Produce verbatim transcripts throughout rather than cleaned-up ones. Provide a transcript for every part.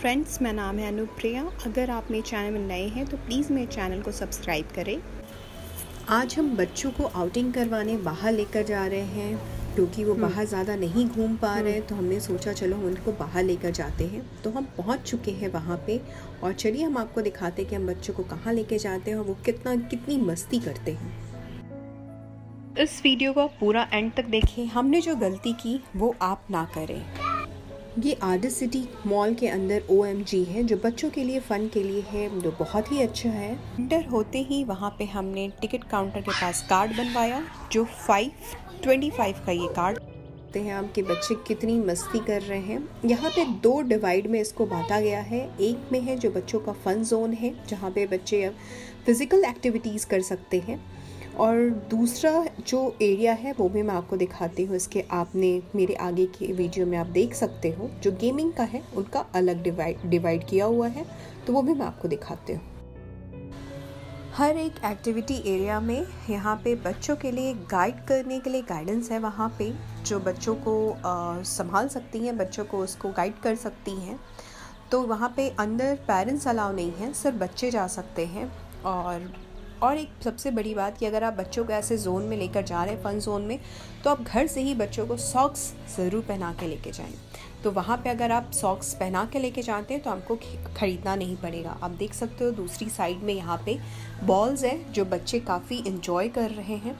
Friends, मेरा नाम है अनुप्रिया। अगर आप मेरे चैनल में नए हैं तो प्लीज़ मेरे चैनल को सब्सक्राइब करें। आज हम बच्चों को आउटिंग करवाने बाहर लेकर जा रहे हैं क्योंकि वो बाहर ज़्यादा नहीं घूम पा रहे हैं, तो हमने सोचा चलो उनको बाहर लेकर जाते हैं। तो हम पहुंच चुके हैं वहाँ पे और चलिए हम आपको दिखाते हैं कि हम बच्चों को कहाँ लेके जाते हैं और वो कितना कितनी मस्ती करते हैं। इस वीडियो को पूरा एंड तक देखें। हमने जो गलती की वो आप ना करें। ये आर्ट सिटी मॉल के अंदर ओ एम जी है जो बच्चों के लिए फ़न के लिए है, जो बहुत ही अच्छा है। एंटर होते ही वहाँ पे हमने टिकट काउंटर के पास कार्ड बनवाया जो फाइव ट्वेंटी फाइव का ये कार्ड देखते हैं आपके बच्चे कितनी मस्ती कर रहे हैं। यहाँ पे दो डिवाइड में इसको बांटा गया है। एक में है जो बच्चों का फ़न जोन है जहाँ पे बच्चे फिज़िकल एक्टिविटीज़ कर सकते हैं, और दूसरा जो एरिया है वो भी मैं आपको दिखाती हूँ। इसके आपने मेरे आगे के वीडियो में आप देख सकते हो जो गेमिंग का है उनका अलग डिवाइड डिवाइड किया हुआ है, तो वो भी मैं आपको दिखाती हूँ। हर एक एक्टिविटी एरिया में यहाँ पे बच्चों के लिए गाइड करने के लिए गाइडेंस है वहाँ पे, जो बच्चों को आ, संभाल सकती हैं, बच्चों को उसको गाइड कर सकती हैं। तो वहाँ पे अंदर पेरेंट्स अलाउ नहीं है, सिर्फ बच्चे जा सकते हैं। और और एक सबसे बड़ी बात कि अगर आप बच्चों को ऐसे जोन में लेकर जा रहे हैं, फ़न जोन में, तो आप घर से ही बच्चों को सॉक्स ज़रूर पहना के लेके जाएं। तो वहाँ पे अगर आप सॉक्स पहना के लेके जाते हैं तो आपको ख़रीदना नहीं पड़ेगा। आप देख सकते हो दूसरी साइड में यहाँ पे बॉल्स है जो बच्चे काफ़ी इंजॉय कर रहे हैं।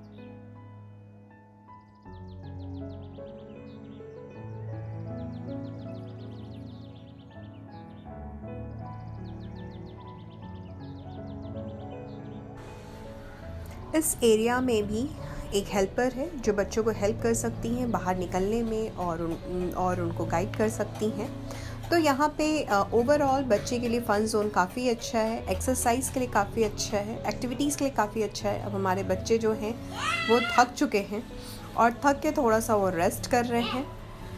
इस एरिया में भी एक हेल्पर है जो बच्चों को हेल्प कर सकती हैं बाहर निकलने में और उन और उनको गाइड कर सकती हैं। तो यहाँ पे ओवरऑल बच्चे के लिए फ़न जोन काफ़ी अच्छा है, एक्सरसाइज के लिए काफ़ी अच्छा है, एक्टिविटीज़ के लिए काफ़ी अच्छा है। अब हमारे बच्चे जो हैं वो थक चुके हैं और थक के थोड़ा सा वो रेस्ट कर रहे हैं।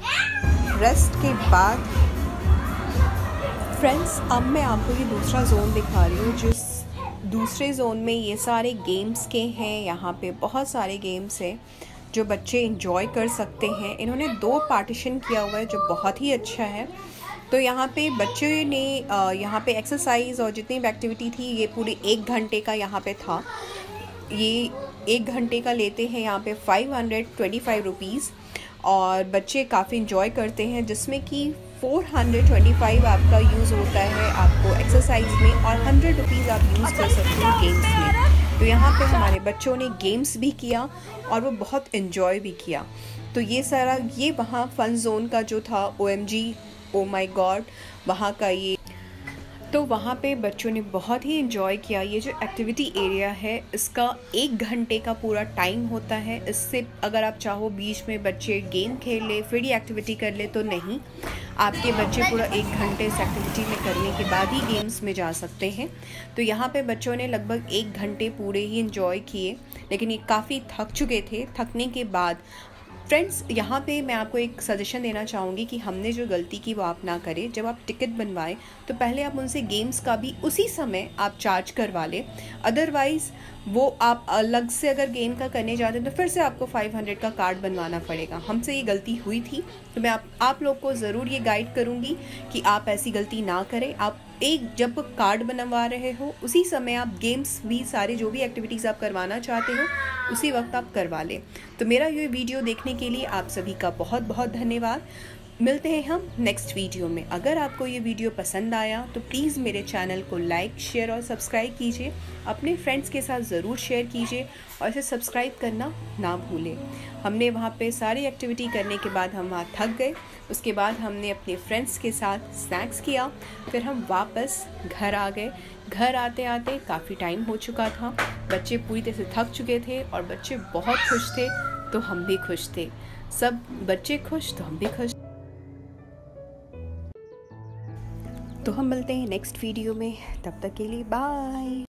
रेस्ट के बाद फ्रेंड्स अब मैं आपको ये दूसरा जोन दिखा रही हूँ। जिस दूसरे जोन में ये सारे गेम्स के हैं, यहाँ पे बहुत सारे गेम्स हैं जो बच्चे इंजॉय कर सकते हैं। इन्होंने दो पार्टीशन किया हुआ है जो बहुत ही अच्छा है। तो यहाँ पे बच्चे ने यहाँ पे एक्सरसाइज और जितनी भी एक्टिविटी थी ये पूरे एक घंटे का यहाँ पे था। ये एक घंटे का लेते हैं यहाँ पे five hundred twenty five rupees, और बच्चे काफ़ी इंजॉय करते हैं, जिसमें कि फोर हंड्रेड ट्वेंटी फाइव आपका यूज़ होता है आपको एक्सरसाइज में और हंड्रेड रुपीज़ आप यूज़ कर सकते हो गेम्स में। तो यहाँ पे हमारे बच्चों ने गेम्स भी किया और वो बहुत इन्जॉय भी किया। तो ये सारा ये वहाँ फ़न जोन का जो था ओ एम जी ओ माई गॉड वहाँ का ये, तो वहाँ पे बच्चों ने बहुत ही इन्जॉय किया। ये जो एक्टिविटी एरिया है इसका एक घंटे का पूरा टाइम होता है। इससे अगर आप चाहो बीच में बच्चे गेम खेल ले, फिर ये एक्टिविटी कर ले, तो नहीं, आपके बच्चे पूरा एक घंटे इस एक्टिविटी में करने के बाद ही गेम्स में जा सकते हैं। तो यहाँ पे बच्चों ने लगभग एक घंटे पूरे ही इन्जॉय किए, लेकिन ये काफ़ी थक चुके थे। थकने के बाद फ्रेंड्स यहाँ पे मैं आपको एक सजेशन देना चाहूँगी कि हमने जो गलती की वो आप ना करें। जब आप टिकट बनवाएं तो पहले आप उनसे गेम्स का भी उसी समय आप चार्ज करवा लें। अदरवाइज़ वो आप अलग से अगर गेम का करने जाते हैं तो फिर से आपको फाइव हंड्रेड का कार्ड बनवाना पड़ेगा। हमसे ये गलती हुई थी, तो मैं आप आप लोग को ज़रूर ये गाइड करूँगी कि आप ऐसी गलती ना करें। आप एक जब कार्ड बनवा रहे हो उसी समय आप गेम्स भी सारे जो भी एक्टिविटीज़ आप करवाना चाहते हो उसी वक्त आप करवा लें। तो मेरा ये वीडियो देखने के लिए आप सभी का बहुत बहुत धन्यवाद। मिलते हैं हम नेक्स्ट वीडियो में। अगर आपको ये वीडियो पसंद आया तो प्लीज़ मेरे चैनल को लाइक शेयर और सब्सक्राइब कीजिए, अपने फ्रेंड्स के साथ ज़रूर शेयर कीजिए और इसे सब्सक्राइब करना ना भूलें। हमने वहाँ पे सारी एक्टिविटी करने के बाद हम वहाँ थक गए। उसके बाद हमने अपने फ्रेंड्स के साथ स्नैक्स किया, फिर हम वापस घर आ गए। घर आते आते काफ़ी टाइम हो चुका था, बच्चे पूरी तरह से थक चुके थे और बच्चे बहुत खुश थे, तो हम भी खुश थे। सब बच्चे खुश तो हम भी खुश। तो हम मिलते हैं नेक्स्ट वीडियो में, तब तक के लिए बाय।